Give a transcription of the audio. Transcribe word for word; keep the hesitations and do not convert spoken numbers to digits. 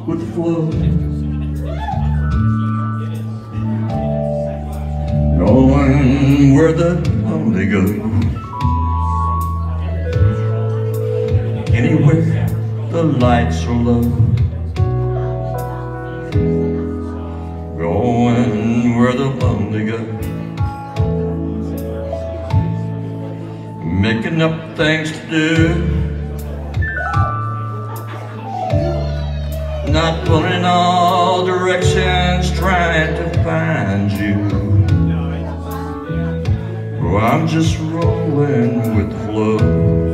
with the flow. Going where the lonely go. Anywhere the lights are low. Going where the lonely go. Making up things to do. Not pulling in all directions, trying to find you. Oh, I'm just rolling with the flow.